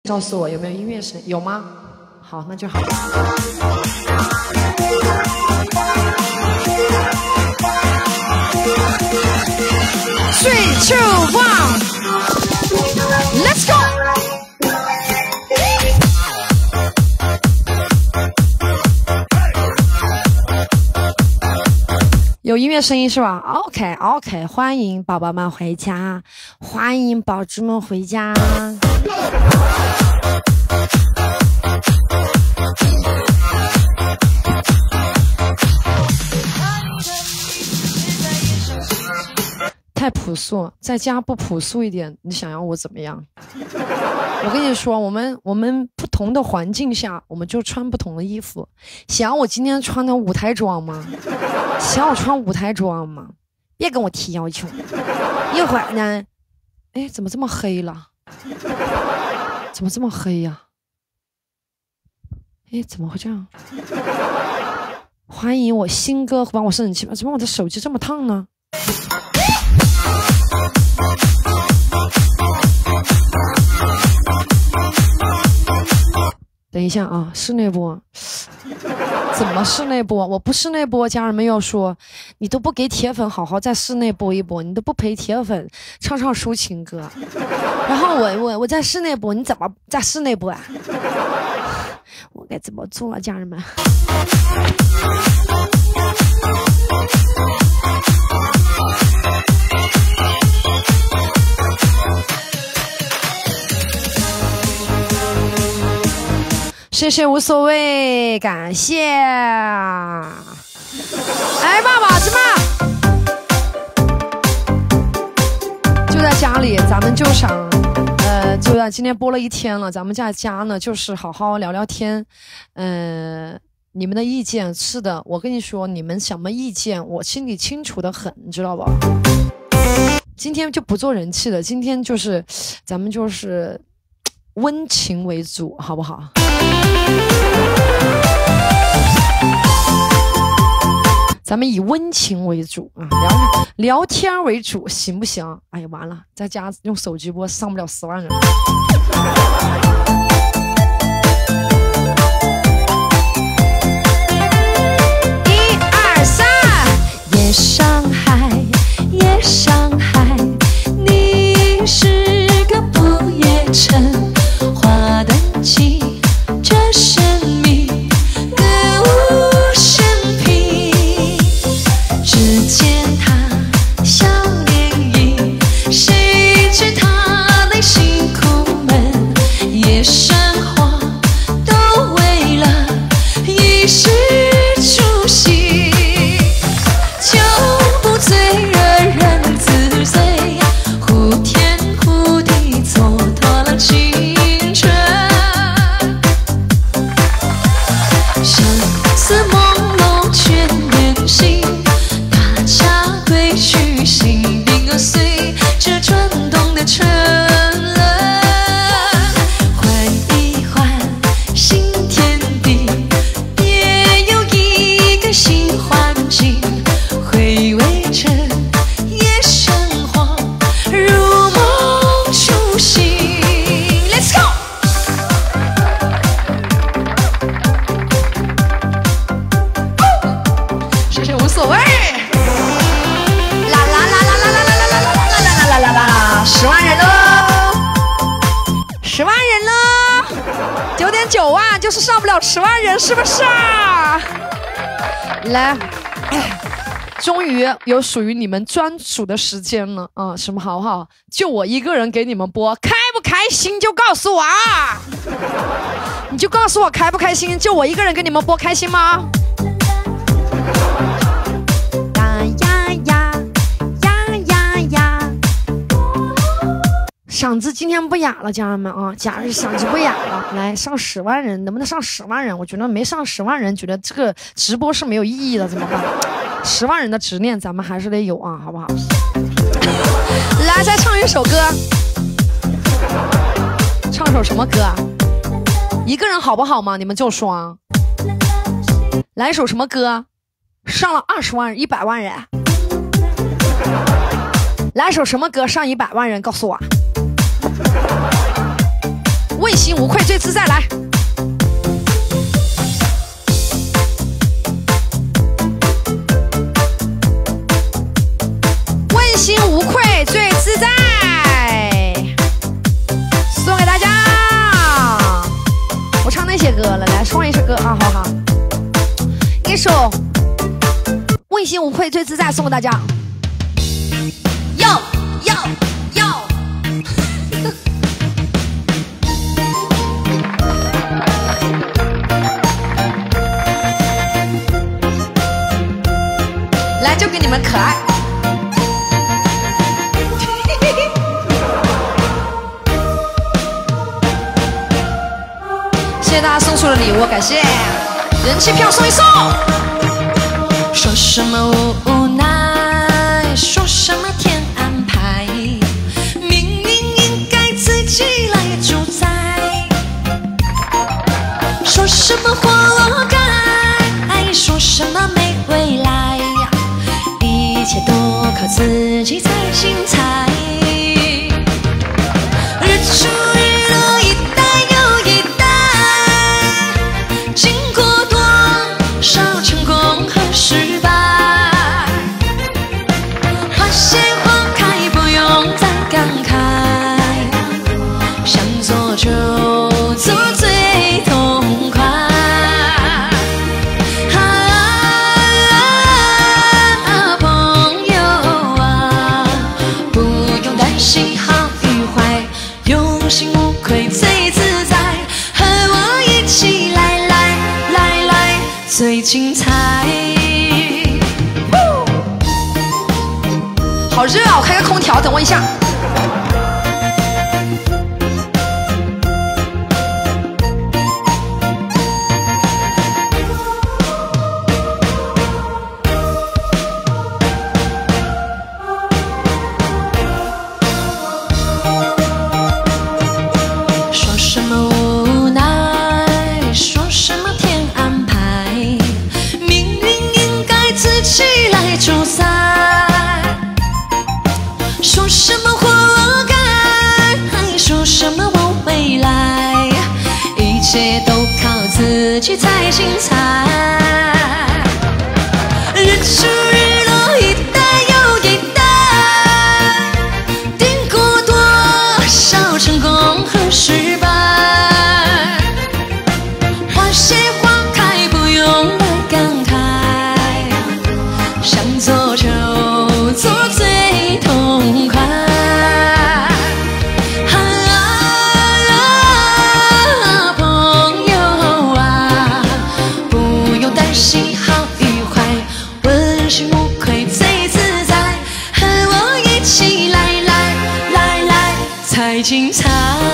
告诉我有没有音乐声？有吗？好，那就好。3、2、1，Let's go！ 有音乐声音是吧 ？OK， 欢迎宝宝们回家，欢迎宝子们回家。太朴素，在家不朴素一点，你想要我怎么样？我跟你说，我们不同的环境下，我们就穿不同的衣服。想要我今天穿的舞台装吗？想要我穿舞台装吗？别跟我提要求。一会儿呢，哎，怎么这么黑了？怎么这么黑呀？哎，怎么会这样？欢迎我新哥帮我生气吧？怎么我的手机这么烫呢？等一下啊，室内播，怎么室内播？我不室内播，家人们要说你都不给铁粉好好在室内播一播，你都不陪铁粉唱唱抒情歌，然后我在室内播，你怎么在室内播啊？我该怎么做啊，家人们？谢谢无所谓，感谢。哎，爸爸怎么？就在家里，咱们就想，就在今天播了一天了，咱们在家呢，就是好好聊聊天。你们的意见是的，我跟你说，你们什么意见，我心里清楚的很，你知道吧？今天就不做人气了，今天就是咱们就是温情为主，好不好？咱们以温情为主啊，聊天为主，行不行？哎呀，完了，在家用手机播上不了10万人。1、2、3，夜上海，夜上海，你是个不夜城，花灯起。这神秘歌舞升平，只见他笑脸迎，谁知他内心苦闷，夜生活都为了一时出席，酒不醉人人自醉，忽天忽地蹉跎了青春。似朦胧却年轻，大家归去，心并跟随这转动的车轮，换一换新天地，别有一个新环境，回味着夜生活，如梦初醒。Let's go！无所谓，啦啦啦啦啦啦啦啦啦啦啦啦啦啦啦，10万人喽，10万人喽，9.9万就是上不了10万人，是不是啊？来，终于有属于你们专属的时间了啊！什么好不好？就我一个人给你们播，开不开心就告诉我啊！你就告诉我开不开心，就我一个人给你们播，开心吗？嗓子今天不哑了，家人们啊，嗓子不哑了，来上10万人，能不能上10万人？我觉得没上10万人，觉得这个直播是没有意义的，怎么办？10万人的执念咱们还是得有啊，好不好？来，再唱一首歌，唱首什么歌啊？一个人好不好嘛？你们就说，来一首什么歌？上了20万人、100万人，来一首什么歌上100万人？告诉我。 问心无愧最自在，来。问心无愧最自在，送给大家。我唱那些歌了，来唱一首歌啊，好好。一首《问心无愧最自在》送给大家。要。来，就给你们可爱。谢谢大家送出的礼物，感谢。人气票送一送。说什么无奈，说什么天安排，命运应该自己来主宰。说什么活该，说什么没未来，一切都靠自己才精彩。日出日落，一代又一代，经过多少成功和失败，花谢花开，不用再感慨，想做就做最痛快。朋友啊，不用担心好与坏，用心无愧最自在，和我一起来最精彩。好热啊！我开个空调，等我一下。说什么无奈，说什么天安排，命运应该自己来主宰。说什么活该，说什么无未来，一切都靠自己才精彩。日出日落，一代又一代，经过多少成功和失败，花谢花开，不用来感慨，想做就做最痛快。朋友啊，不用担心好与坏，问心无愧最自在，和我一起来才精彩。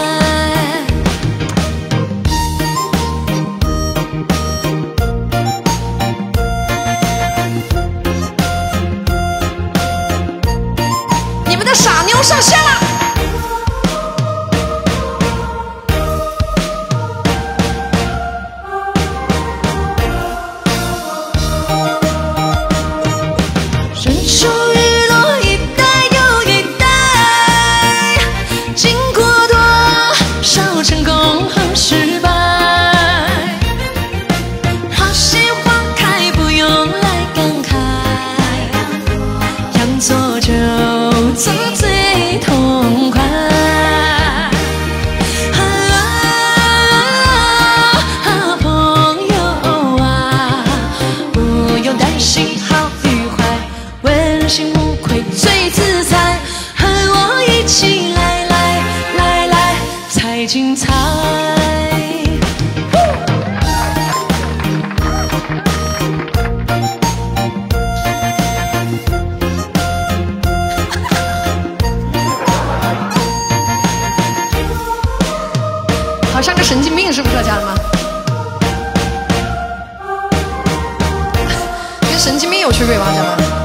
你们的傻妞上线了。日出日落，一代又一代，经过多少成功和失败，花谢花开，不用来感慨，想做就做最痛快。朋友啊，不用担心好与坏，问心无愧最自在，和我一起来才精彩。好像个神经病，是不是，家人们？跟神经病有区别吗，家人们？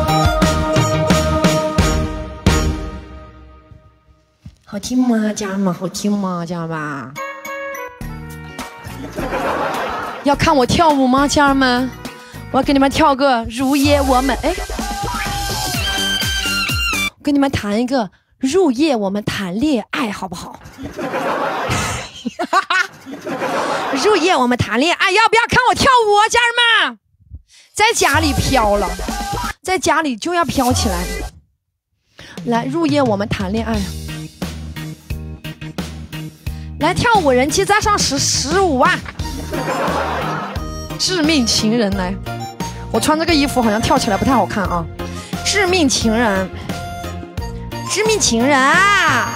好听吗，家人们？好听吗，家人们？要看我跳舞吗，家人们？我要给你们跳个如夜我们，哎，跟你们弹一个入夜我们谈恋爱，好不好？ 入夜我们谈恋爱，要不要看我跳舞啊，家人们？在家里飘了，在家里就要飘起来。来，入夜我们谈恋爱。来，跳舞人气再上15万。致命情人来，我穿这个衣服好像跳起来不太好看啊。致命情人，致命情人啊！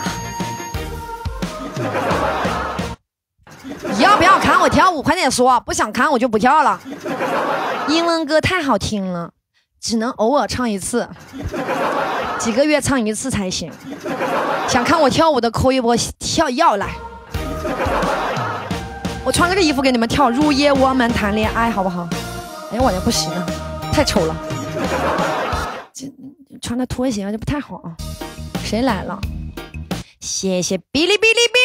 要不要看我跳舞？快点说，不想看我就不跳了。英文歌太好听了，只能偶尔唱一次，几个月唱一次才行。想看我跳舞的扣一波跳要来。我穿这个衣服给你们跳，入夜我们谈恋爱，好不好？哎，我也不行啊，太丑了。穿的拖鞋就不太好啊。谁来了？谢谢哔哩哔哩哔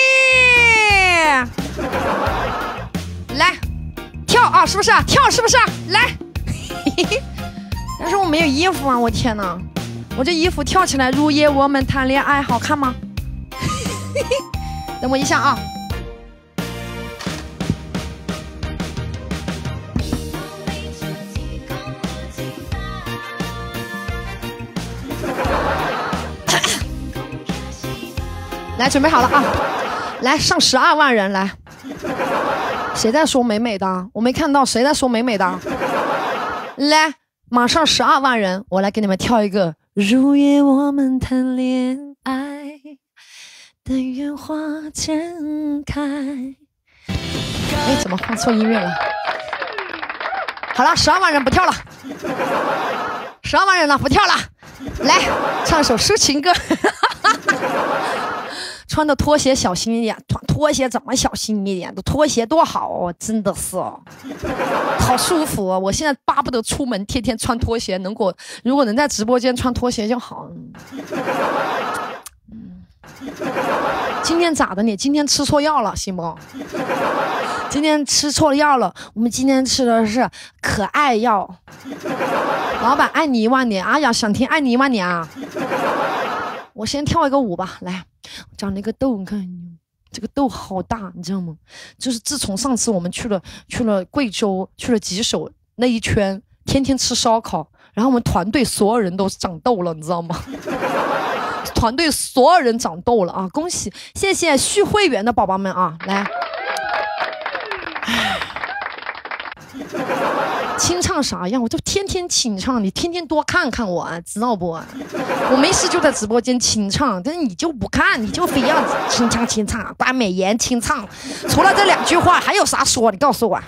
哩。来跳啊，是不是？跳是不是？来。但是我没有衣服啊，我天哪！我这衣服跳起来，入夜我们谈恋爱，好看吗？等我一下啊。来，准备好了啊！来，上12万人来。谁在说美美的？我没看到谁在说美美的。来，马上12万人，我来给你们跳一个入夜我们谈恋爱，但愿花正开。哎，怎么放错音乐了？好了，12万人不跳了，12万人了，不跳了。来，唱首抒情歌。穿的拖鞋小心一点，拖鞋怎么小心一点？拖鞋多好哦，真的是好舒服哦。我现在巴不得出门天天穿拖鞋，如果能在直播间穿拖鞋就好。今天咋的你？今天吃错药了，行不？今天吃错了药了。我们今天吃的是可爱药。老板爱你1万年，哎呀，想听爱你1万年啊！我先跳一个舞吧，来，长了一个痘，你看这个痘好大，你知道吗？就是自从上次我们去了贵州，去了吉首那一圈，天天吃烧烤，然后我们团队所有人都长痘了，你知道吗？团队所有人长痘了啊！恭喜，谢谢续会员的宝宝们啊！来，清唱啥样？我就天天清唱，你天天多看看我，知道不？我没事就在直播间清唱，但是你就不看，你就非要清唱，关美颜清唱，除了这2句话还有啥说？你告诉我。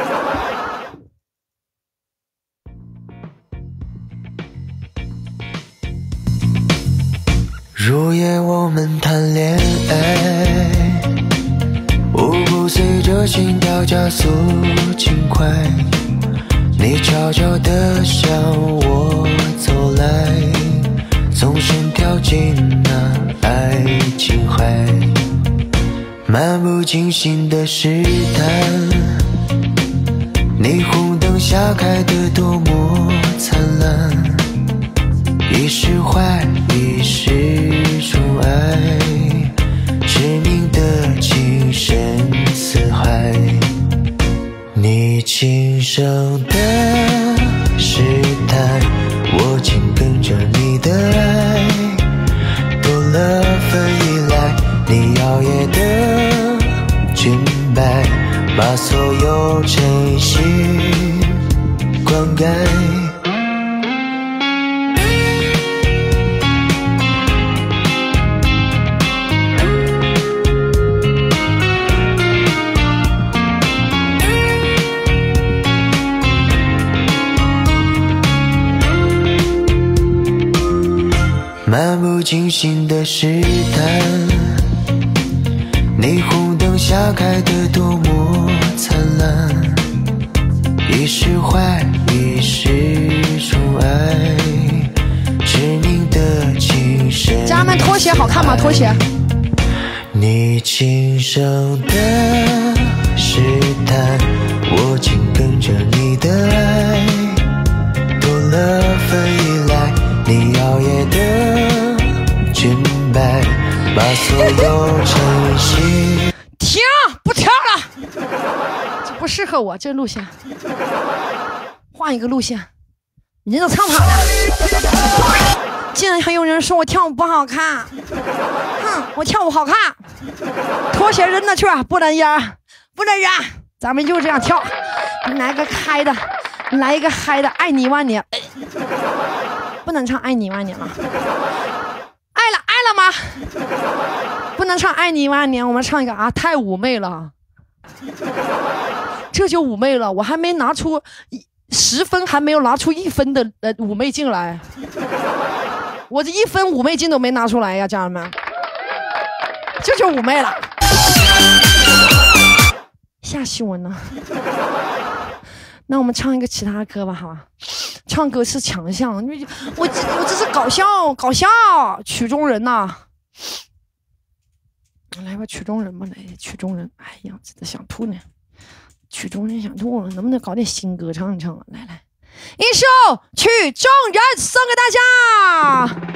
入夜我们谈恋爱，舞步随着心跳加速轻快，你悄悄地向我走来，纵身跳进那爱情海，漫不经心的试探，霓虹灯下开得多么灿烂，一时坏，一时宠爱，致命的情深似海。你轻声的试探，我紧跟着你的爱，多了份依赖，你摇曳的裙摆，把所有真心灌溉。漫不经心的试探，霓虹灯下开得多么灿烂，一时坏，一时宠爱，致命的情深。 家人们，拖鞋好看吗？拖鞋。 你轻声的试探，我紧跟着你的爱，多了份依赖，你摇曳的裙摆，把所有真心。 适合我这路线，换一个路线。人都唱跑了，竟然还有人说我跳舞不好看，哼，我跳舞好看，拖鞋扔了去，不能扔，不能扔，咱们就这样跳，来个嗨的，来一个嗨的，爱你万年，不能唱爱你万年了，爱了吗？不能唱爱你万年，我们唱一个啊，太妩媚了，这就妩媚了，我还没拿出10分，还没有拿出1分的妩媚劲来，我这1分妩媚劲都没拿出来呀，家人们，这就妩媚了，吓死我呢。那我们唱一个其他歌吧，好吧？唱歌是强项，我这是搞笑，曲中人呐、来吧，曲中人吧，来曲中人，哎呀，真的想吐呢。曲中人想吐了，能不能搞点新歌唱一唱啊？来，一首《曲中人》送给大家。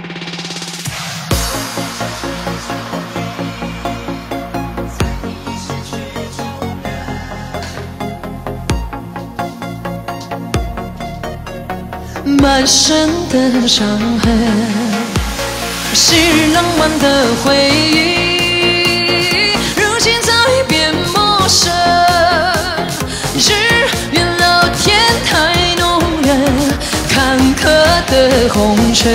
满身的伤痕，是浪漫的回忆，如今早已变陌生。只愿老天太弄人，坎坷的红尘。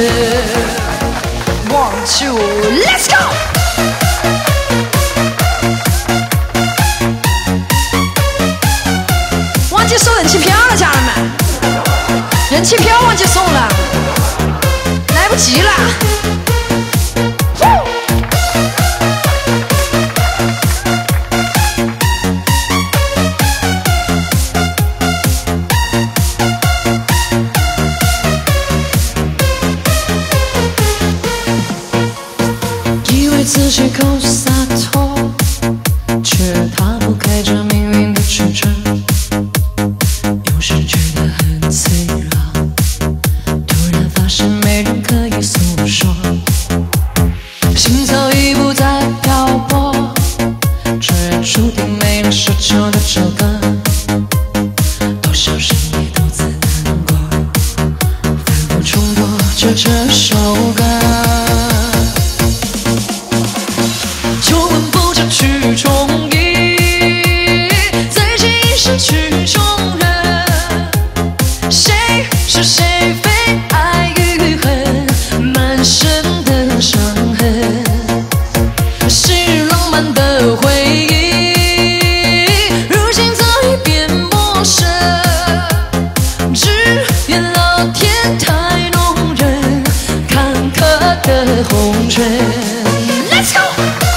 1 2 Let's go！ 忘记收人气票了，家人们，人气票忘记送了，来不及了。 自己够洒脱，却踏不开这命运的驰骋。有时觉得很脆弱，突然发现没人可以诉说，心早已不再漂泊，却注定没了奢求的这个。多少深夜独自难过，反复重播着这首歌。曲中意，再见已是曲中人。谁是谁非爱与恨，满身的伤痕，是浪漫的回忆，如今早已变陌生。只愿老天太弄人，坎坷的红尘。Let's go！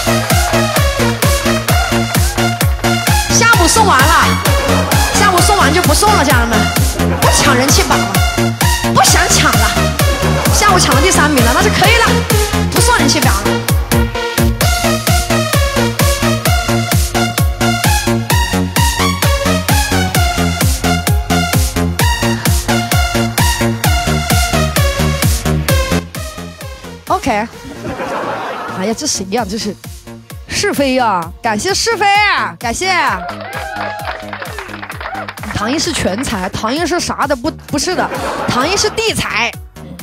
送完了，下午送完就不送了，家人们，不抢人气榜了，不想抢了，下午抢了第3名了，那就可以了，不送人气榜了。OK， 哎呀，这谁呀？这是。是非呀，感谢是非，感谢。唐一是全才，唐一是啥的？不是的，唐一是地才。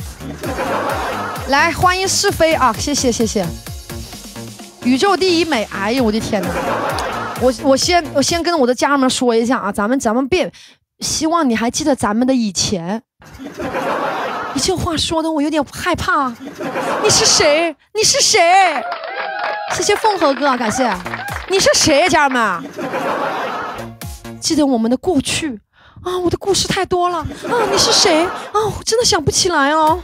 来，欢迎是非啊！谢谢。宇宙第一美，哎呦我的天哪！我先跟我的家人们说一下啊，咱们别，希望你还记得咱们的以前。你这话说的我有点害怕。你是谁？你是谁？谢谢凤和哥，感谢。你是谁，家人们？记得我们的过去啊，我的故事太多了啊。你是谁啊？我真的想不起来哦。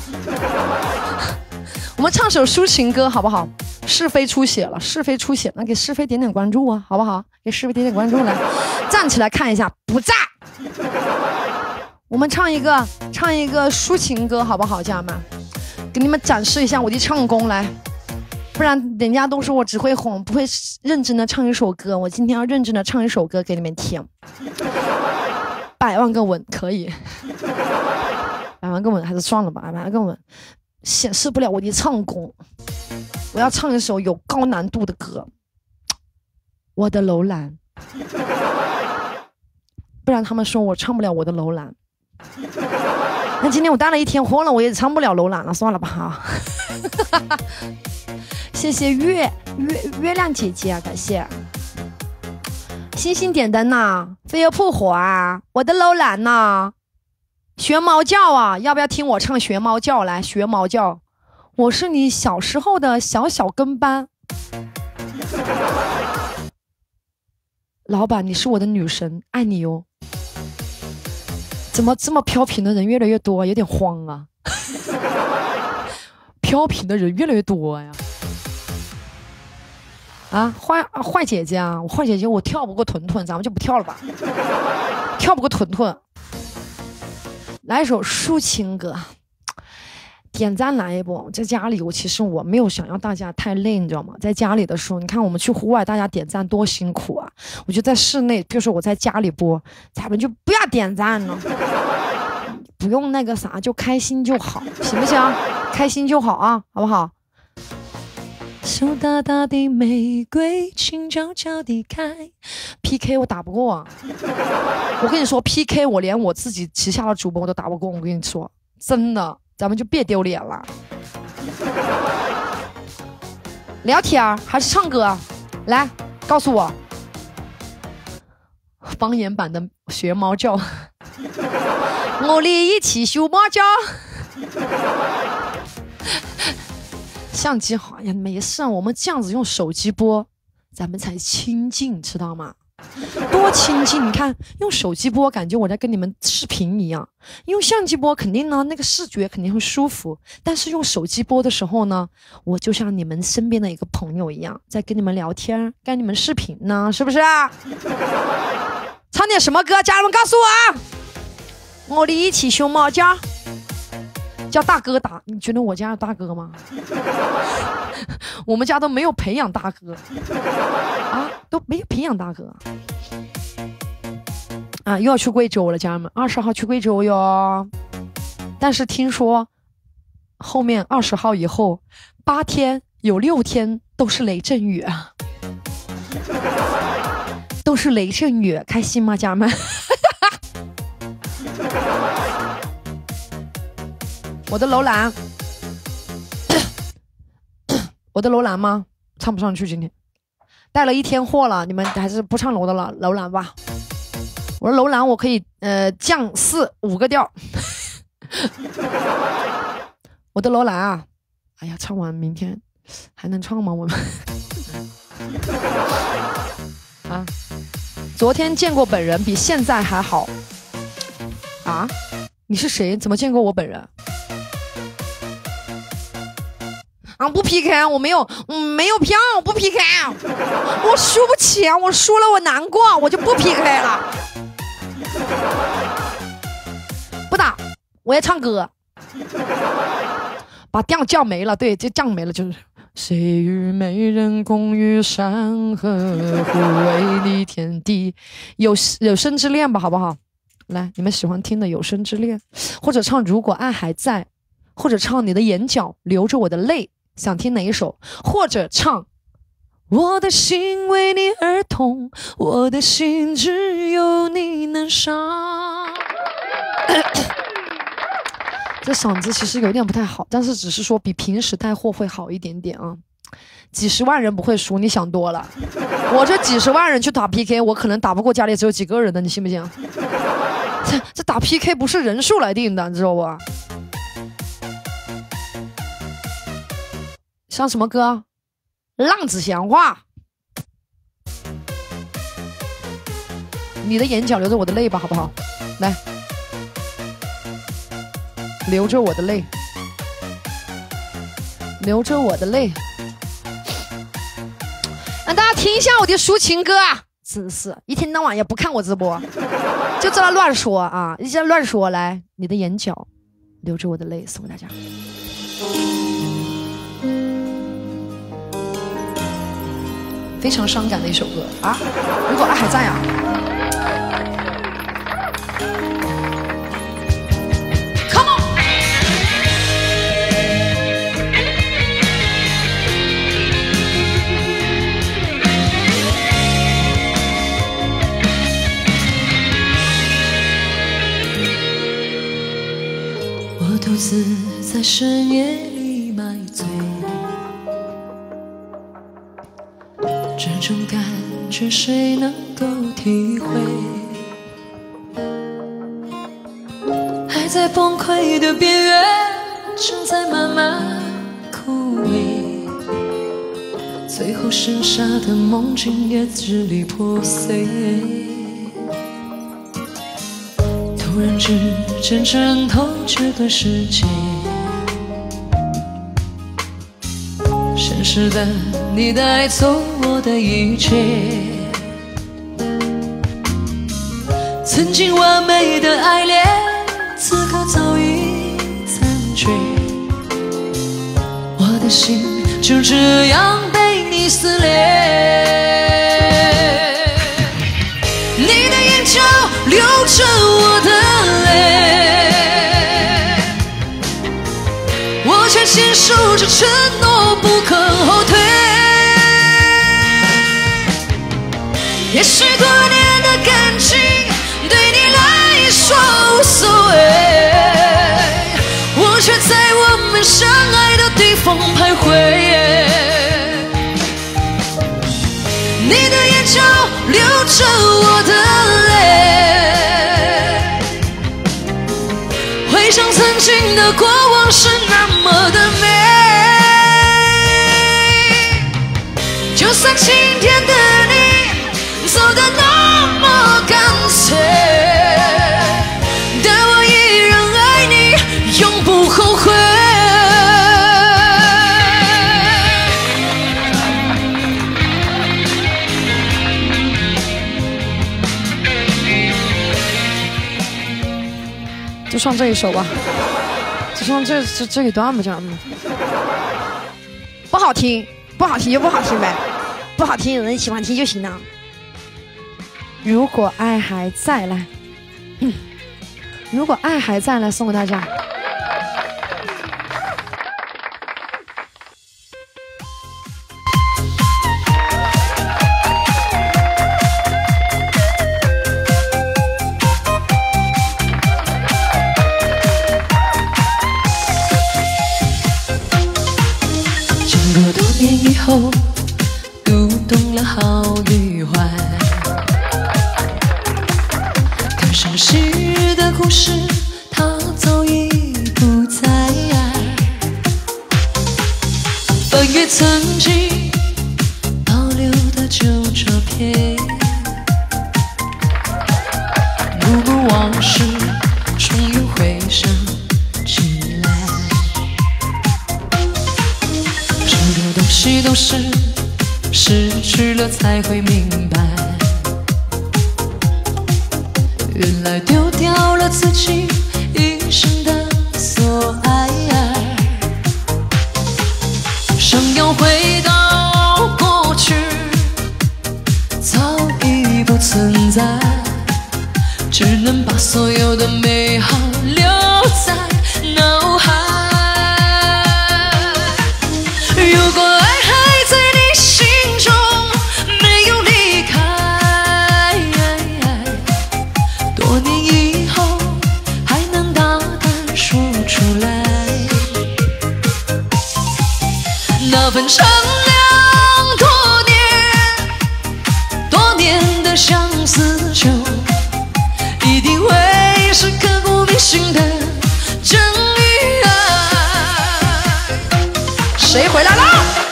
我们唱首抒情歌好不好？是非出血了，是非出血，那给是非点点关注啊，好不好？给是非点点关注来，站起来看一下，不在。我们唱一个抒情歌好不好，家人们？给你们展示一下我的唱功来。不然人家都说我只会哄，不会认真的唱一首歌。我今天要认真的唱一首歌给你们听。100万个吻可以，100万个吻还是算了吧，100万个吻显示不了我的唱功。我要唱一首有高难度的歌，《我的楼兰》。 不然他们说我唱不了我的楼兰。那今天我带了一天货了，我也唱不了楼兰了，算了吧哈。谢谢月亮姐姐啊，感谢。星星点灯呐，飞蛾扑火啊，我的楼兰呐，学猫叫啊，要不要听我唱学猫叫？来，学猫叫。我是你小时候的小小跟班。老板，你是我的女神，爱你哟。怎么这么飘屏的人越来越多，有点慌啊。飘屏的人越来越多呀。啊，坏姐姐啊，我坏姐姐，我跳不过屯屯，咱们就不跳了吧。跳不过屯屯，来一首抒情歌。点赞来一波，在家里其实我没有想要大家太累，你知道吗？在家里的时候，你看我们去户外，大家点赞多辛苦啊！我就在室内，比如说我在家里播，咱们就不要点赞了，不用那个啥，就开心就好，行不行？开心就好啊，好不好？手大大的玫瑰，情悄悄地开。PK 我打不过啊！我跟你说 ，PK 我连我自己旗下的主播我都打不过，我跟你说，真的。咱们就别丢脸了。聊天还是唱歌？来，告诉我。方言版的学猫叫。我哋一起学猫叫。相机好呀，没事，我们这样子用手机播，咱们才亲近，知道吗？多亲近！你看，用手机播，感觉我在跟你们视频一样；用相机播，肯定呢，那个视觉肯定会舒服。但是用手机播的时候呢，我就像你们身边的一个朋友一样，在跟你们聊天，跟你们视频呢，是不是啊？唱点什么歌？家人们告诉我啊！我哋一起熊猫叫，叫大哥打。你觉得我家有大哥吗？我们家都没有培养大哥啊，都没有培养大哥啊！又要去贵州了，家人们，20号去贵州哟。但是听说后面20号以后8天有6天都是雷阵雨啊，都是雷阵雨，开心吗，家人们？我的楼兰。我的楼兰吗？唱不上去，今天带了一天货了，你们还是不唱楼的了，楼兰吧。我说楼兰我可以降4-5个调。我的楼兰啊，哎呀，唱完明天还能唱吗？我们啊，昨天见过本人，比现在还好啊？你是谁？怎么见过我本人？啊，不 PK， 我没有票，我不 PK， 我输不起，我输了我难过，我就不 PK 了，不打，我也唱歌，把调降没了，对，就降没了，就是谁与美人共浴山河，互为你天地，有生之恋吧，好不好？来，你们喜欢听的有生之恋，或者唱如果爱还在，或者唱你的眼角流着我的泪。想听哪一首？或者唱我的心为你而痛，我的心只有你能伤。这嗓子其实有点不太好，但是只是说比平时带货会好一点点啊。几十万人不会输，你想多了。我这几十万人去打 PK， 我可能打不过家里只有几个人的，你信不信？这打 PK 不是人数来定的，你知道不？唱什么歌？浪子闲话。你的眼角流着我的泪吧，好不好？来，流着我的泪，流着我的泪。让大家听一下我的抒情歌啊！真是一天到晚也不看我直播，就知道乱说啊！一直乱说。来，你的眼角流着我的泪，送给大家。非常伤感的一首歌啊！如果爱还在啊。 独自在深夜里买醉，这种感觉谁能够体会？还在崩溃的边缘，正在慢慢枯萎，最后剩下的梦境也支离破碎。突然之间挣脱这个世界，现实的你带走我的一切，曾经完美的爱恋，此刻早已残缺，我的心就这样被你撕裂。你的眼角流着我的泪，我却坚守着承诺不肯后退。也许多年的感情对你来说无所谓，我却在我们相爱的地方徘徊。你的眼角流着我的泪，回想曾经的过往是那么的美，就算今天的你走得那么干脆，但我依然爱你，永不后悔。 就唱这一首吧，就唱这一段吧，这样子。不好听，不好听就不好听呗，不好听有人喜欢听就行了。如果爱还在来，如果爱还在来，送给大家。 以后读懂了好与坏，更伤心的故事它早已不再，翻阅曾经保留的旧照片，幕幕往事重又回想起来，东西都是失去了才会明白，原来丢掉了自己一生的所爱，想要回到过去早已不存在，只能把所有的美好留在脑海。如果爱还在你心中没有离开，多年以后还能大胆说出来，那份善良多年的相思酒，一定会是刻骨铭心的真与爱。 谁回来了？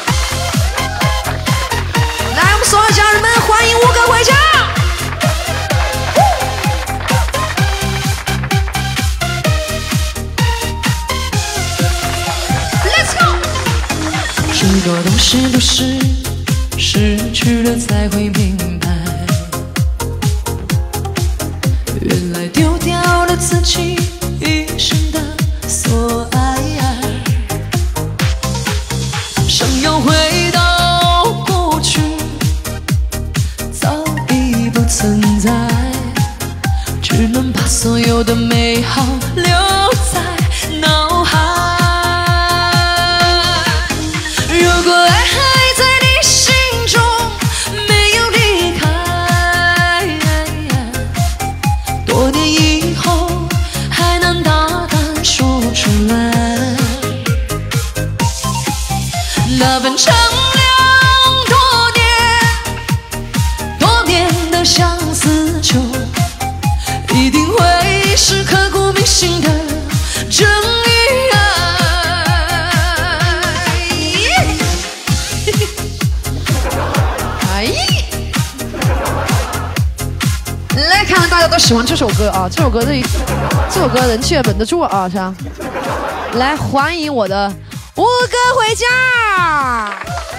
来，我们所有家人们，欢迎吴哥回家。Let's go。许多东西都是失去了才会明白，原来丢掉了自己一生的所爱，想要回到过去早已不存在，只能把所有的美好留在脑海。如果爱还在你心中没有离开，多年以后还能大胆说出来， 的相思酒，一定会是刻骨铭心的真意啊！哎，来看看大家都喜欢这首歌啊！这首歌人气也稳得住啊，是吧？来欢迎我的五哥回家。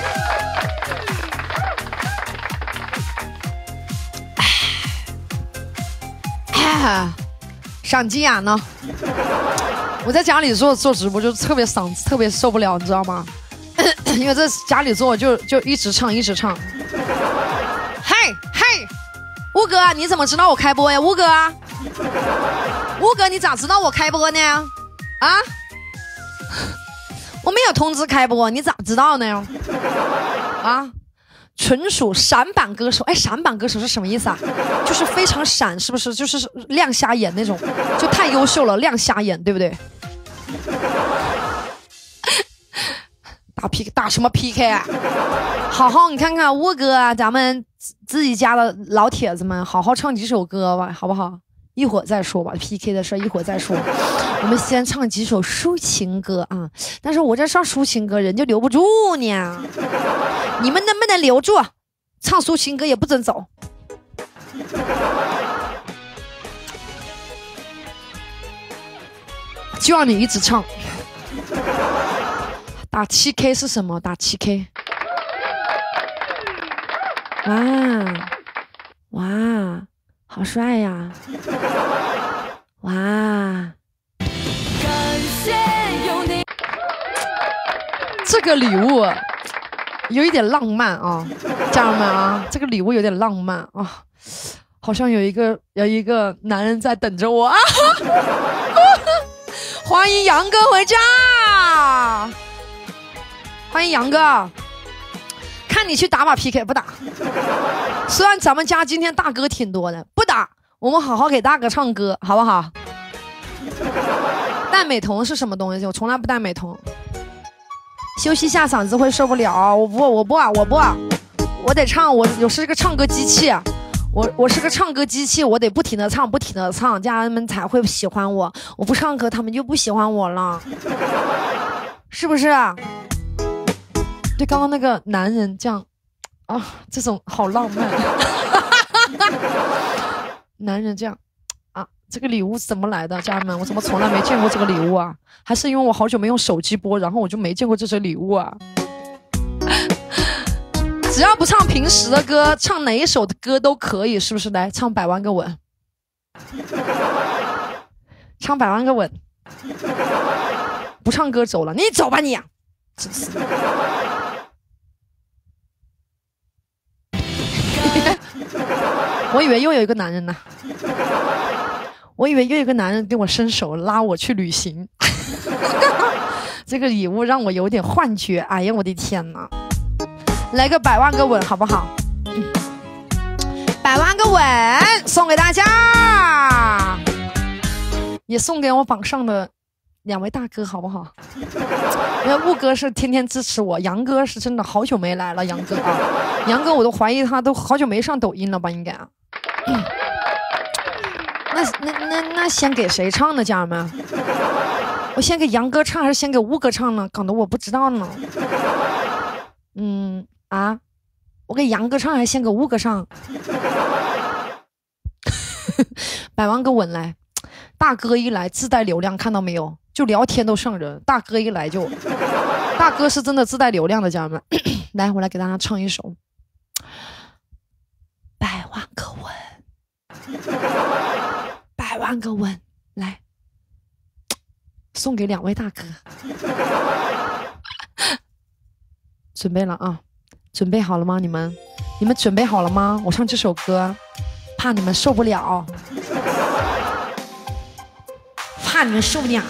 赏鸡眼呢？我在家里做直播就特别特别受不了，你知道吗？因为在家里做就一直唱。嘿，乌哥，你怎么知道我开播呀？乌哥，你咋知道我开播呢？啊？我没有通知开播，你咋知道呢？啊？纯属闪版歌手，哎，闪版歌手是什么意思啊？就是非常闪，是不是？就是亮瞎眼那种，就太优秀了，亮瞎眼，对不对？打什么 PK 啊？好好，你看看沃哥啊，咱们自己家的老铁子们，好好唱几首歌吧，好不好？一会儿再说吧 ，PK 的事一会儿再说。我们先唱几首抒情歌啊，但是我这唱抒情歌人就留不住呢。你们能不能留住？唱抒情歌也不准走。就让你一直唱。打 7K 是什么？打 7K。哇，好帅呀！哇。感谢有你。这个礼物。有一点浪漫啊，家人们啊，这个礼物有点浪漫啊，好像有一个男人在等着我啊！欢迎杨哥回家，欢迎杨哥，看你去打把 PK 不打？虽然咱们家今天大哥挺多的，不打，我们好好给大哥唱歌，好不好？戴美瞳是什么东西？我从来不戴美瞳。休息下嗓子会受不了，我不，我得唱，我是个唱歌机器，我是个唱歌机器，我得不停的唱，家人们才会喜欢我，我不唱歌他们就不喜欢我了，是不是啊？对，刚刚那个男人这样啊，这种好浪漫，男人这样啊，这个礼物怎么来的？家人们，我怎么从来没见过这个礼物啊？还是因为我好久没用手机播，然后我就没见过这些礼物啊？只要不唱平时的歌，唱哪一首的歌都可以，是不是？来唱100万个吻，唱100万个吻，不唱歌走了，你走吧你！真是。我以为又有一个男人呢，我以为又有一个男人跟我伸手拉我去旅行。这个礼物让我有点幻觉，哎呀我的天哪，来个100万个吻好不好？100万个吻送给大家，也送给我榜上的2位大哥好不好？因为雾哥是天天支持我，杨哥是真的好久没来了，杨哥啊，杨哥我都怀疑他都好久没上抖音了吧应该啊。那先给谁唱呢，家人们？我先给杨哥唱还是先给乌哥唱呢？搞得我不知道呢。我给杨哥唱还是先给乌哥唱？100万个吻来，大哥一来自带流量，看到没有？就聊天都上人，大哥一来就，大哥是真的自带流量的，家人们。来，我来给大家唱一首100万个吻，100万个吻，来。送给2位大哥，准备了啊！准备好了吗？你们准备好了吗？我唱这首歌，怕你们受不了，怕你们受不了。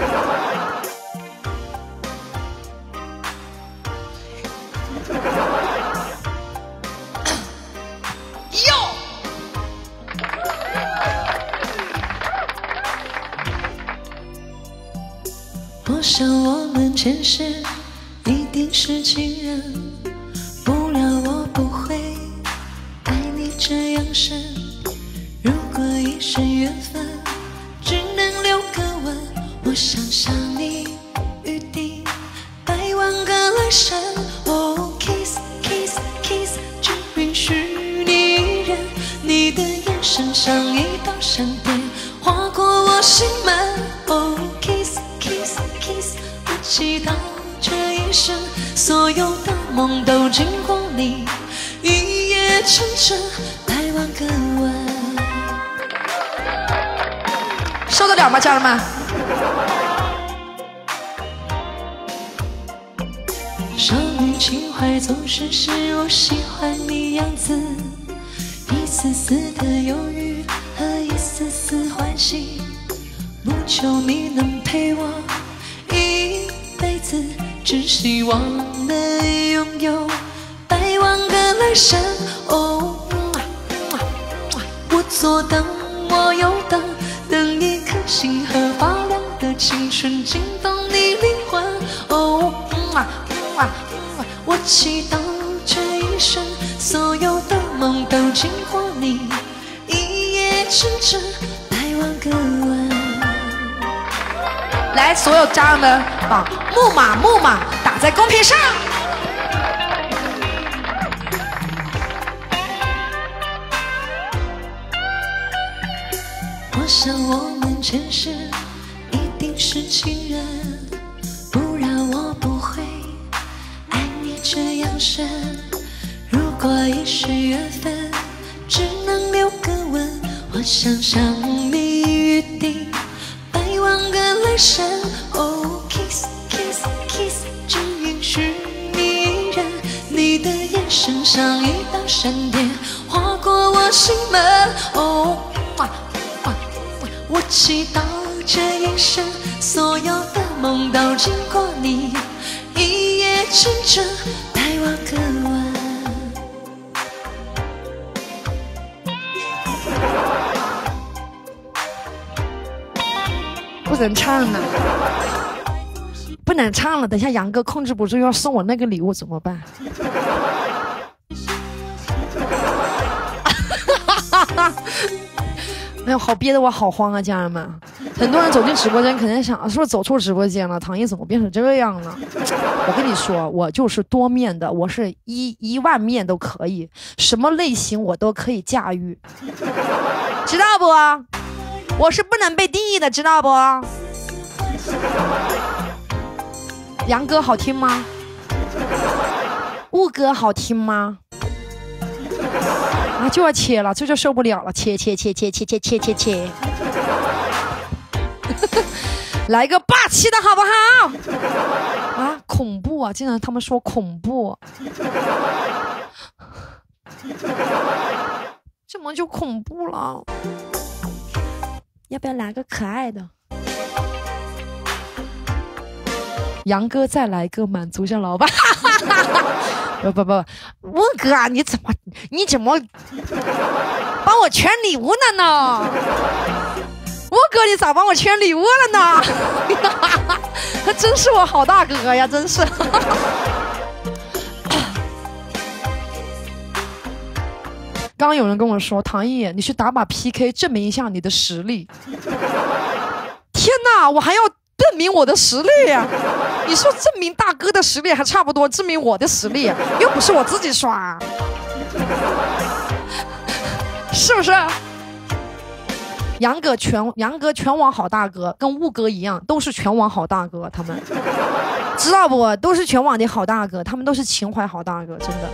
我想我们前世一定是情人，不然我不会爱你这这样深。如果一生缘分只能留个吻，我想想你余地百万个来生。哦 ，kiss kiss kiss， 只允许你一人。你的眼神像一道闪电，划过我心门。哦 ，kiss kiss kiss， 我祈祷这一生所有的梦都经过你，一夜成真，百万个吻。 受得了吗，家人们？ 少女情怀总是使我喜欢你样子，一丝丝的犹豫和一丝丝欢喜，不求你能陪我一辈子，只希望能拥有百万个来生。哦，我左等，我右等，等一颗星河发亮的青春惊动你灵魂。哦，我祈祷这一生所有的梦都经过你，一夜成真，百万个吻。 来，所有家人们把木马打在公屏上。 我想我们前世一定是情人，不然我不会爱你这样深。如果一世缘分只能留个吻，我想想你余地百万个来生。哦 ，kiss kiss kiss， 只允许你一人。你的眼神像一道闪电，划过我心门。哦，我祈祷这一生所有的梦都经过你，一夜成真，百万个吻。 不能唱了，不能唱了，等一下杨哥控制不住要送我那个礼物怎么办？哎呦，好憋得我好慌啊，家人们！很多人走进直播间，肯定想是不是走错直播间了？唐毅怎么变成这样了？我跟你说，我就是多面的，我是一万面都可以，什么类型我都可以驾驭，知道不？我是不能被定义的，知道不？杨哥好听吗？雾哥好听吗？啊，就要切了，这就受不了了，切！来个霸气的好不好？啊，恐怖啊！竟然他们说恐怖，怎么就恐怖了？要不要来个可爱的？杨哥再来个满足一下老板。不，问哥啊，你怎么帮我圈礼物了呢？问哥，你咋帮我圈礼物了呢？他真是我好大哥呀，真是。刚有人跟我说，唐毅，你去打把 PK 证明一下你的实力。天哪，我还要证明我的实力呀！你说证明大哥的实力还差不多，证明我的实力又不是我自己刷，是不是？杨哥全网好大哥，跟雾哥一样，都是全网好大哥，他们知道不？都是全网的好大哥，他们都是情怀好大哥，真的。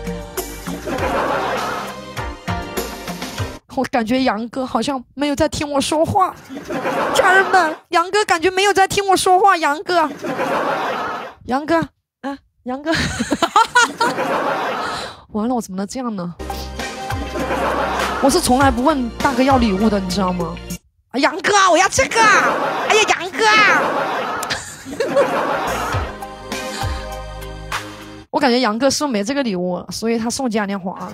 我感觉杨哥好像没有在听我说话，家人们，杨哥感觉没有在听我说话，杨哥，啊，杨哥，完了，我怎么能这样呢？我是从来不问大哥要礼物的，你知道吗？啊，杨哥，我要这个！哎呀，杨哥，我感觉杨哥是不是没这个礼物，所以他送嘉年华了。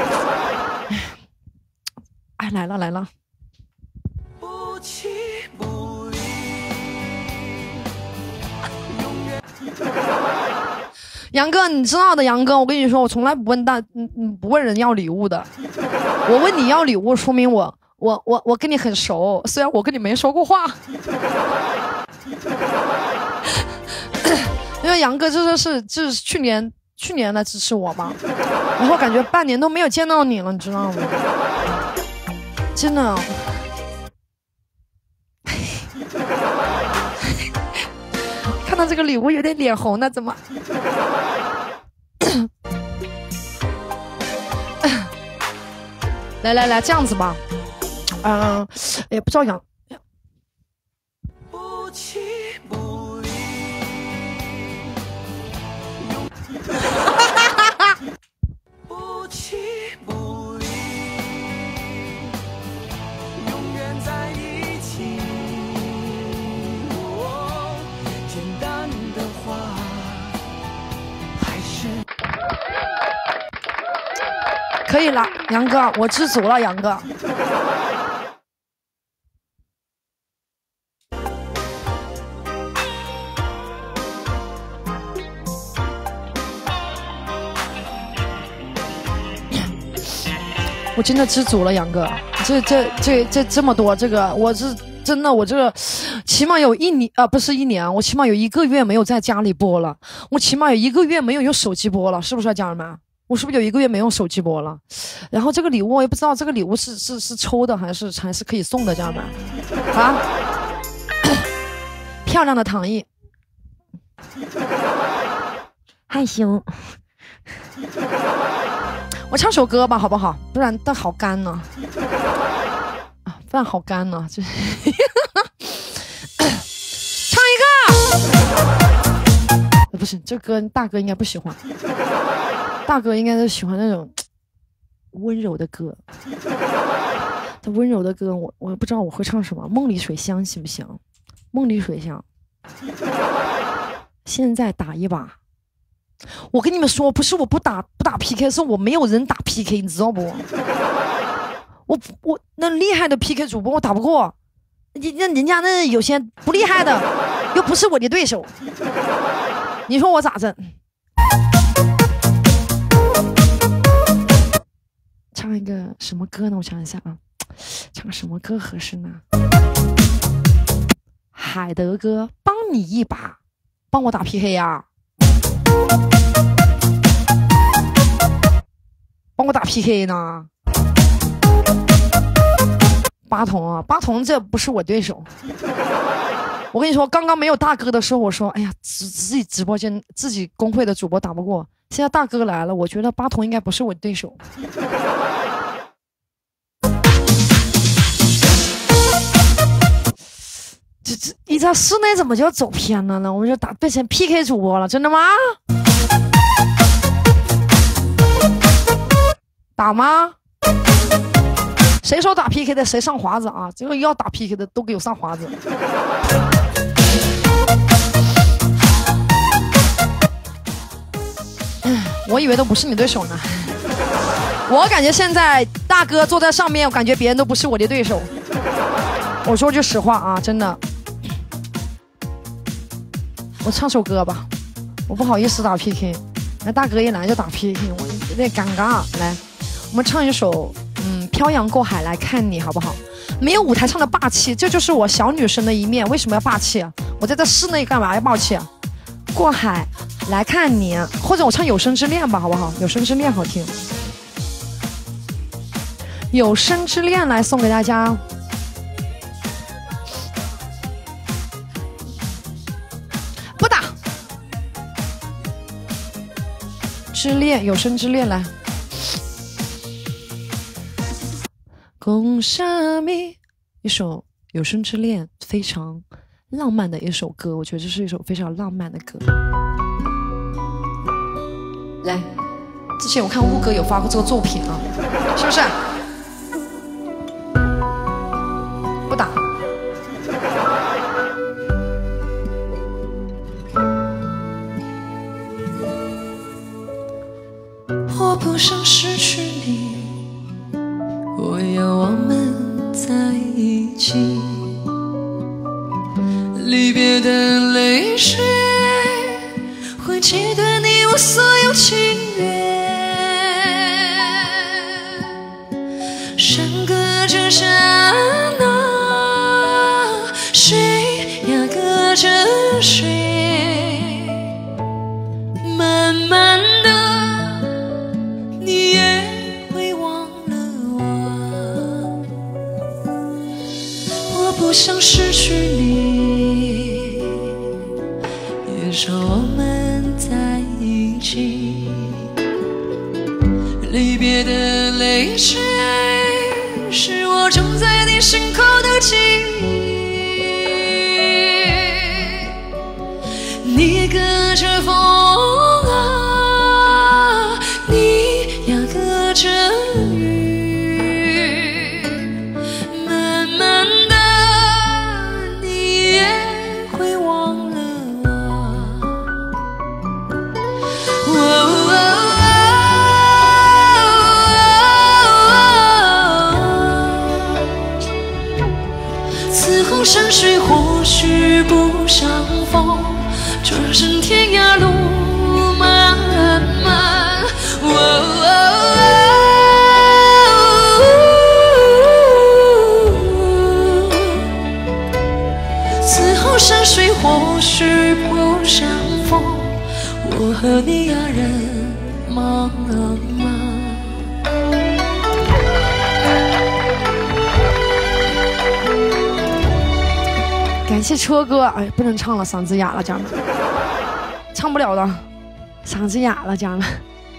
哎，来了！不弃不离， 杨哥，你知道的，杨哥，我跟你说，我从来不问人要礼物的。我问你要礼物，说明我跟你很熟，虽然我跟你没说过话。因为杨哥就是去年来支持我嘛，然后感觉半年都没有见到你了，你知道吗？真的。看到这个礼物有点脸红了，怎么？来，这样子吧，也不知道杨。不弃不离，不弃不离，永远在一起。简单的话，还是可以了，杨哥，我知足了，杨哥。我真的知足了，杨哥，这么多，这个我是真的，我这个起码有不是一年，我起码有1个月没有在家里播了，我起码有1个月没有用手机播了，是不是啊，家人们？我是不是有1个月没用手机播了？然后这个礼物我也不知道，这个礼物是抽的还是可以送的，家人们？啊，漂亮的糖衣，害羞。我唱首歌吧，好不好？不然但好干呢，饭好干呢，就唱一个。不是，这歌大哥应该不喜欢，大哥应该是喜欢那种温柔的歌。这温柔的歌，我不知道我会唱什么，梦里水乡行不行？梦里水乡，现在打一把。我跟你们说，不是我不打 PK， 是我没有人打 PK， 你知道不？我那厉害的 PK 主播我打不过，人家那有些不厉害的，又不是我的对手，你说我咋整？唱一个什么歌呢？我想一下啊，唱个什么歌合适呢？海德哥，帮你一把，帮我打 PK 呀！帮我打 PK 呢？八筒啊，八筒这不是我对手。我跟你说，刚刚没有大哥的时候，我说，哎呀，自己直播间自己公会的主播打不过。现在大哥来了，我觉得八筒应该不是我对手。你在室内怎么就走偏了呢？我们就变成 PK 主播了，真的吗？打吗？谁说打 PK 的谁上华子啊？这个要打 PK 的都给我上华子。我以为都不是你对手呢。我感觉现在大哥坐在上面，我感觉别人都不是我的对手。我说句实话啊，真的。我唱首歌吧，我不好意思打 PK， 那大哥一来就打 PK， 我有点尴尬。来，我们唱一首漂洋过海来看你，好不好？没有舞台上的霸气，这就是我小女生的一面。为什么要霸气啊？我在这室内干嘛要霸气啊？过海来看你，或者我唱有生之恋吧，好不好？有生之恋好听，有生之恋来送给大家。不打之恋，有生之恋来。共沙米，一首有生之恋，非常浪漫的一首歌，我觉得这是一首非常浪漫的歌。来，之前我看乌哥有发过这个作品啊，是不是？不打。我不想失去你，我要我们在一起。离别的泪水会记得你我隔着山啊，谁呀隔着谁，慢慢的你也会忘了我。我不想失去你，也说我们在一起，离别的泪水是我种在你心口的记忆。你也隔着风啊，你呀隔着雨，慢慢的你也会忘了我。此后山水或许不相逢，转身天涯路漫漫。此后山水或许不相逢，我和你呀人茫茫。 感谢车哥，哎，不能唱了，嗓子哑了，家人们，唱不了了，嗓子哑了，家人们。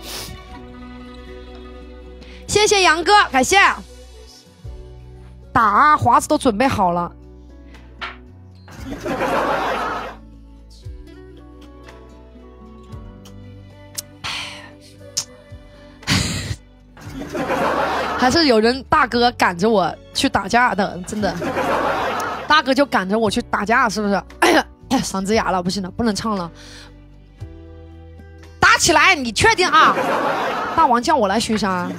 谢谢杨哥，感谢。打啊，华子都准备好了。还是有人大哥赶着我去打架的，真的。大哥就赶着我去打架，是不是？哎呀，嗓子哑了，不行了，不能唱了。打起来，你确定啊？大王叫我来巡山。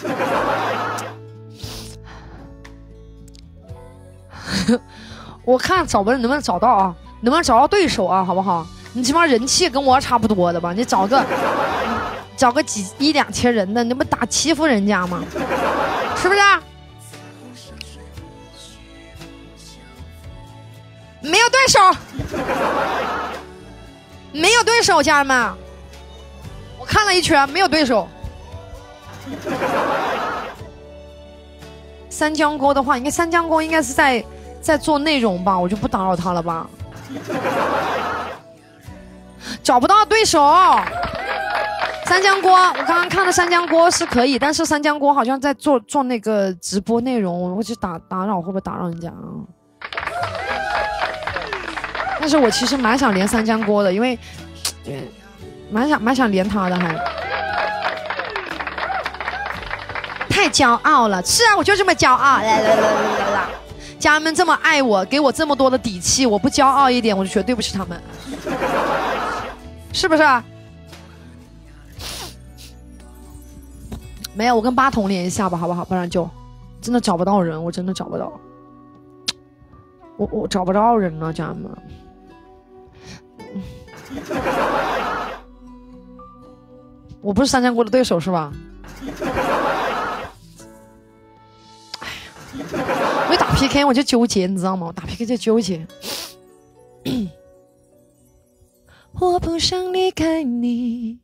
我看能不能找到啊？能不能找到对手啊？好不好？你起码人气跟我差不多的吧？你找个一两千人的，你不打欺负人家吗？是不是？没有对手，没有对手，家人们，我看了一圈，没有对手。三江锅的话，应该三江锅应该是在做内容吧，我就不打扰他了吧。找不到对手。三江锅，我刚刚看的三江锅是可以，但是三江锅好像在做那个直播内容，我去打扰会不会打扰人家啊？但是我其实蛮想连三江锅的，因为蛮想连他的，还太骄傲了。是啊，我就这么骄傲。家人们这么爱我，给我这么多的底气，我不骄傲一点，我就觉得对不起他们，是不是？没有，我跟八筒连一下吧，好不好？不然就真的找不到人，我真的找不到，我找不到人了，家人们。我不是三江锅的对手是吧？哎呀，我一打 PK 我就纠结，你知道吗？我打 PK 就纠结。 我不想离开你。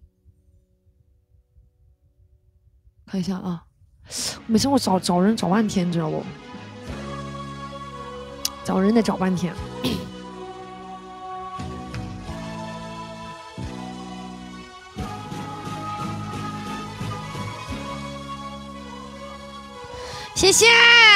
看一下啊，每次我找人找半天，知道不？找人得找半天。谢谢。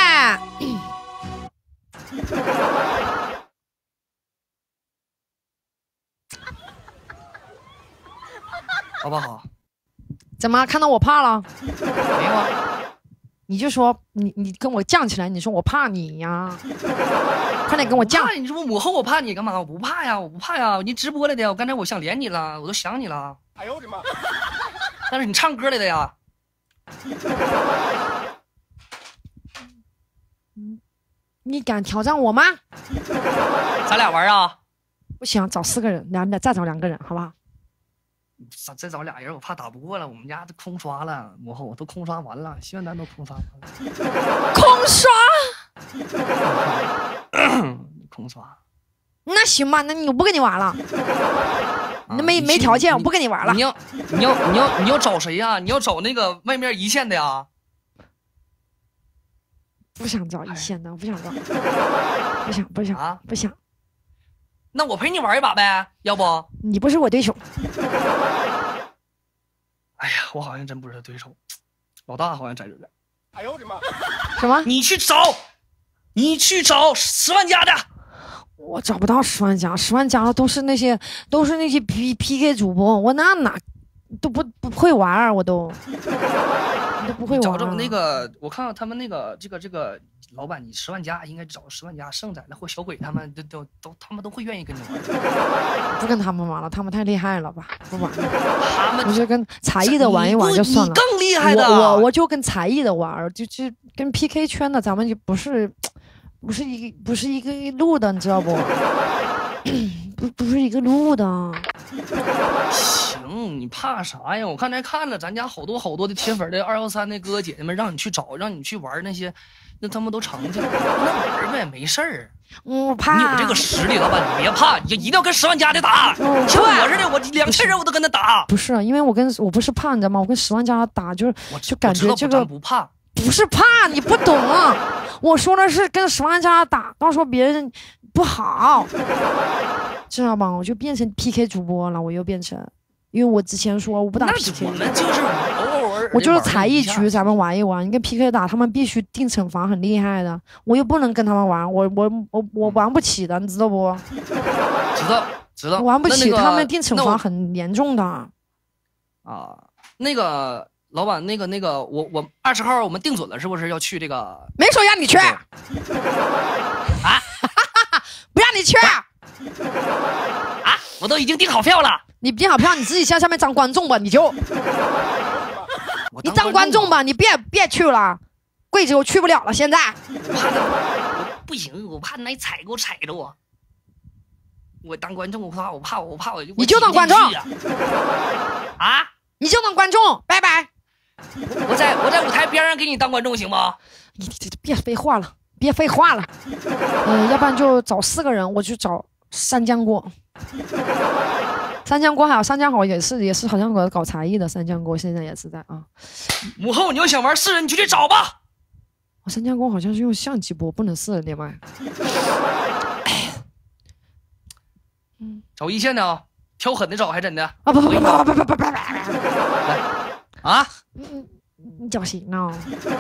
好不好？ 怎么看到我怕了？ 没有啊。 你就说你跟我犟起来，你说我怕你呀？快点跟我犟！ 你说母后我怕你干嘛？我不怕呀，我不怕呀。你直播来的，我刚才我想连你了，我都想你了。哎呦我的妈！但是你唱歌来的呀。 你敢挑战我吗？ 咱俩玩啊？ 不行，找4个人，再找2个人，好不好？ 再找俩人，我怕打不过了。我们家都空刷了，母后我都空刷完了，西安咱都空刷完了。 空刷？ 能刷。 那行吧，那我不跟你玩了。那没条件，我不跟你玩了。 你要找谁呀？你要找那个外面一线的呀？ 不想找一线的，不想找，不想。 那我陪你玩一把呗，要不？ 你不是我对手。 哎呀，我好像真不是对手，老大好像在这边。哎呦我的妈！ 什么？ 你去找10万加的。 我找不到10万加，10万加的都是那些 PK 主播，我哪都不会玩，我都不会玩。 找那个，我看到他们那个这个老板，你10万加应该找10万加，剩仔的或小鬼他们他们都会愿意跟你玩。 不跟他们玩了，他们太厉害了吧？不玩了。 他们我就跟才艺的玩一玩就算了。 你更厉害的。 我就跟才艺的玩，就跟 PK 圈的咱们就不是一个路的，你知道不？不是一个路的。 行，你怕啥呀？我刚才看了咱家好多的铁粉的213的哥哥姐姐们，让你去找，让你去玩那些，那他们都成去了，那玩呗，没事儿。 我怕。 你有这个实力，老板你别怕，你一定要跟10万加的打。像我似的，我2000人我都跟他打。 不是，因为我不是怕，你知道吗？我跟10万加打就感觉这个不怕， 不是怕，你不懂啊。我说的是跟10万加打，到时候别人不好，知道吧？我就变成 PK 主播了，我又变成，因为我之前说我不打 PK， 我们就是偶尔， 我就是才艺局，咱们玩一玩。你跟 PK 打，他们必须定惩罚，很厉害的，我又不能跟他们玩，我玩不起的，你知道不？ 知道， 玩不起，他们定惩罚很严重的。 啊，那个。老板，那个，我20号我们定准了，是不是要去这个？ 没说让你去啊！不让你去啊！ 我都已经订好票了。 你订好票，你自己在上面当观众吧，你当观众吧，你别去了，贵州去不了了，现在。 我不行，我怕那踩给我踩着我。我当观众，我怕我。 你就当观众啊！ 你就当观众，拜拜。 我在舞台边上给你当观众行吗？ 你别废话了，要不然就找4个人，我去找三江锅。三江锅还有三江好也是好像搞才艺的，三江锅现在也是在啊。 母后，你要想玩4人，你就去找吧。 三江锅好像是用相机播，不能4人连麦。 找一线的啊，挑狠的找还真的啊不！ 啊！ 你找谁呢？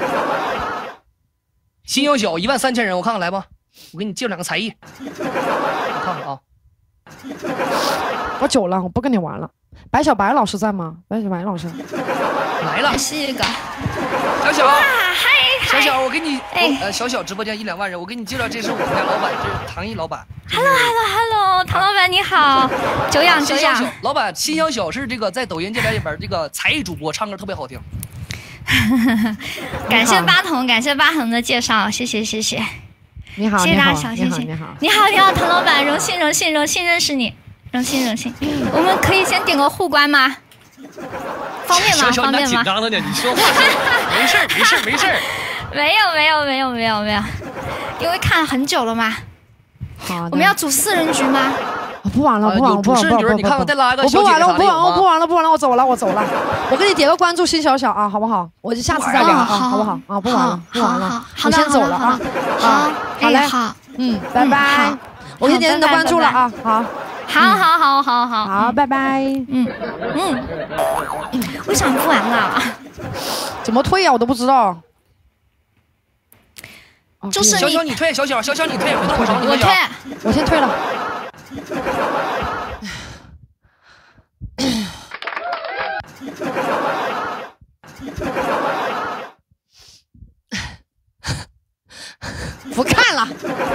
新小小13000人，我看看来吧。我给你介绍2个才艺，我看看啊。 我走了，我不跟你玩了。白小白老师在吗？白小白老师来了， 是一个小小。 嗨， 小小，我给你小小直播间1-2万人，我给你介绍，这是我们家老板，这是唐毅老板。 Hello， 唐老板你好，久仰。 老板，新小小是这个在抖音这边这个才艺主播，唱歌特别好听。 感谢八筒的介绍，谢谢。 你好， 谢谢大家小心心。你好，唐老板，荣幸认识你，荣幸。我们可以先点个互关吗？方便吗？方便吗？ 紧张的呢，你说话没事。 没有，因为看了很久了嘛。 好， 我们要组4人局吗？ 不玩了， 你看看再拉一个我不玩了，我走了。我给你点个关注，新小小啊，好不好？我就下次再聊啊，好不好？啊，不玩了，我先走了啊。好嘞，拜拜。我先点你的关注了啊，好，拜拜。 为啥不玩了？ 怎么退呀？我都不知道。 就是小小你退，小小你退， 我先退了。不看了。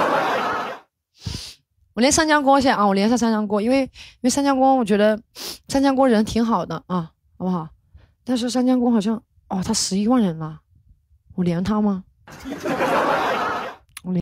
我连三江锅先啊，我连下三江锅，因为三江锅，我觉得三江锅人挺好的啊，好不好？但是三江锅好像他11万人了，我连他吗？